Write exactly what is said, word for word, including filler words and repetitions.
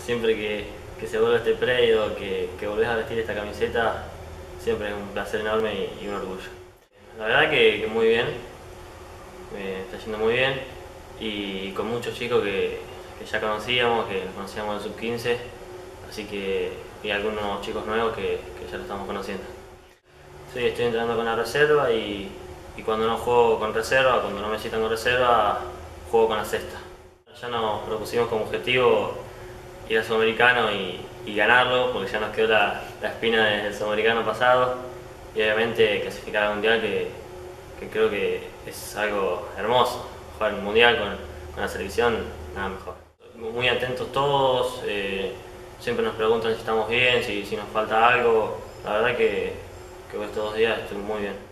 siempre que, que se vuelve este predio, que, que volvés a vestir esta camiseta, siempre es un placer enorme y, y un orgullo. La verdad que, que muy bien, me está yendo muy bien y con muchos chicos que, que ya conocíamos, que nos conocíamos en sub quince, así que y algunos chicos nuevos que, que ya lo estamos conociendo. Sí, estoy entrenando con la reserva y, y cuando no juego con reserva, cuando no me citan con reserva, juego con la sexta. Ya nos propusimos como objetivo ir al Sudamericano y, y ganarlo, porque ya nos quedó la, la espina desde el Sudamericano pasado, y obviamente clasificar al Mundial, que, que creo que es algo hermoso. Jugar un Mundial con, con la selección, nada mejor. Muy atentos todos, eh, siempre nos preguntan si estamos bien, si, si nos falta algo. La verdad que, que estos dos días estoy muy bien.